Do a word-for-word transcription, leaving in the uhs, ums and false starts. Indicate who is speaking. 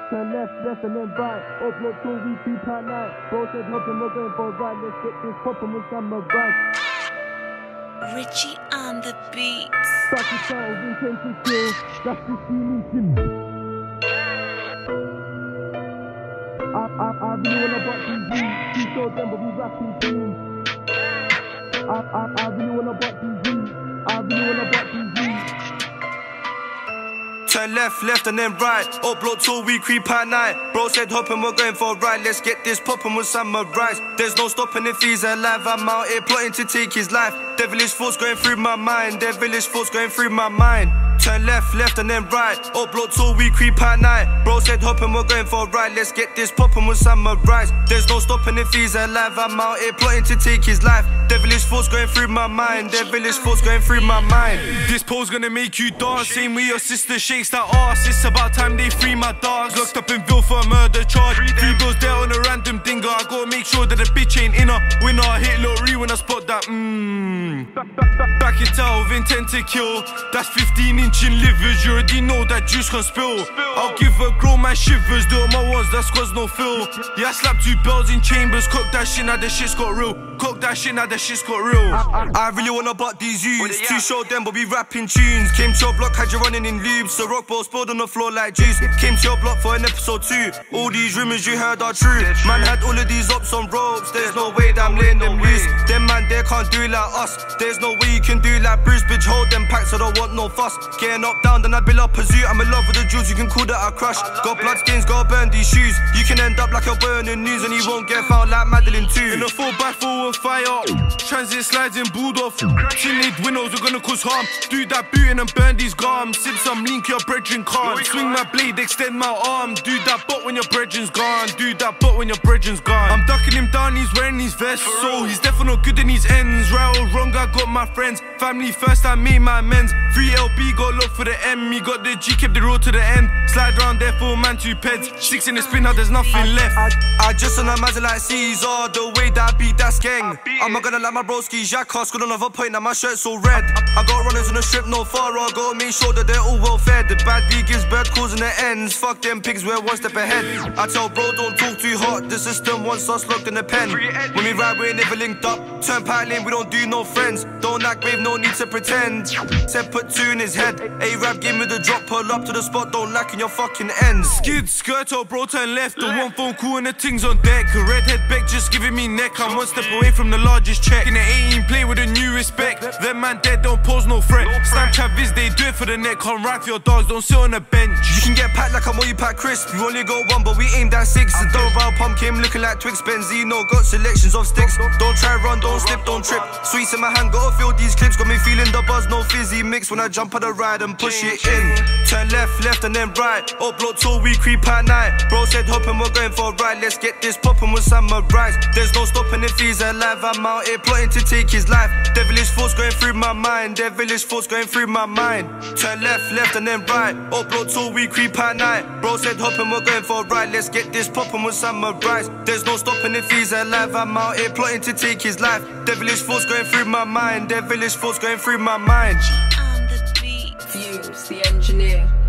Speaker 1: Turn left, left and then right. Upload two, we creep at night. Bro said hoping we're going for a ride. Let's get this poppin' with some advice.
Speaker 2: Richie on the beat.
Speaker 1: Start the sound, intent to kill. That's fifteen inches. I, I, I really wanna butt these beats. You show them but we rapping tunes. I, I, I really wanna butt these beats. I really wanna butt these beats.
Speaker 3: Turn left, left and then right. Upload till we creep at night. Bro said hoping we're going for a ride. Let's get this poppin' with some rice. There's no stopping if he's alive. I'm out here plotting to take his life. Devilish thoughts going through my mind. Devilish thoughts going through my mind. Turn left, left and then right. Upload till we creep at night. Bro said hoping we're going for a ride. Let's get this poppin' with some rice. There's no stopping if he's alive. I'm out here plotting to take his life. Devilish thoughts going through my mind. Devilish thoughts going through my mind. This pose gonna make you dance. Same way your sister shakes that ass. It's about time they free my dogs. Locked up in Ville for a murder charge. Three bills there on a random dinger. I gotta make sure that the bitch ain't in her. Winner, hit lottery when I spot that. Mmm. Back it out with intent to kill. That's fifteen inch in livers. You already know that juice can spill. I'll give a grown man shivers. Do all my ones, that's cause no fill. Yeah, I slapped two bells in chambers. Cock that shit, now the shit's got real. Cock that shit, now the shit's got real. I, I, I really wanna butt these youths. Two show them, but we rapping tunes. Came to your block, had you running in lubes. So rock ball spilled on the floor like juice. Came to your block for an episode two. All these rumors you heard are true. Man had all of these ops on ropes. There's no way that I'm laying them loose. Them man there can't do it like us. There's no way you can do it like Bruce. Bitch, hold them packs, I don't want no fuss. Getting up, down, then I build up a zoo. I'm in love with the jewels, you can call that a crush. Got blood stains, gotta burn these shoes. You can end up like a boy on the news, and you won't get found like Madeline too. In a four by four with fire, transit slides in booed off. Teenage windows are gonna cause harm. Do that booting and burn these gums. Sip some link, your brethren can't. Swing my blade, extend my arm. Do that butt when your brethren's gone. Do that butt when your brethren's gone. I'm ducking him down, he's wearing his vest. So he's definitely not good in his ends. Right or wrong, I got my friends. Family first, I made my amends. three L B, got look for the M. He got the G, kept the road to the end. Slide round there, full man, two peds. Six in the spin, now there's nothing left. I, I just on a mazza like Caesar. The way that I beat that skeng. I'm not gonna let my broski Jacques. Got another point, now my shirt's all red. I got runners on the strip, no far. I gotta make sure that they're all well fed. The bad B gives bird calls in the ends. Fuck them pigs, we're one step ahead. I tell bro, don't talk too hot. The system wants us locked in the pen. When we ride, we're never linked up. Turn piling, we don't do no friends. Don't act brave, no need to pretend. Said put two in his head. A-Rap gave me the drop, pull up to the spot, don't lack in your fucking ends. Skid, skirt, or bro, turn left. The one phone call and the things on deck. A redhead Beck just giving me neck. I'm one step away from the largest check. In the eighteen play with a new respect. Them man dead, don't pose no threat. Snapchat viz, they do it for the neck. Can't ride for your dogs, don't sit on the bench. You can get packed like I'm all you pack crisp. You only got one, but we aimed at six. The double barrel pumpkin looking like Twix. Benzino got selections of sticks. Don't try run, don't slip, don't trip. Sweets in my hand, gotta feel these clips. Got me feeling the buzz, no fizzy mix. When I jump on the ride and push it in. Turn left, left and then right. Upload till we creep at night. Bro said hoping we're going for a ride. Let's get this poppin' with some rice. There's no stopping if he's alive. I'm out here plotting to take his life. Devilish thoughts going through my mind. Devilish thoughts going through my mind. Turn left, left and then right. Upload till we creep at night. Bro said hoping we're going for a ride. Let's get this poppin' with some rice. There's no stopping if he's alive. I'm out here plotting to take his life. Devilish thoughts going through my mind. Devilish thoughts going through my mind.
Speaker 2: On the beat.
Speaker 4: Fuse, the engineer.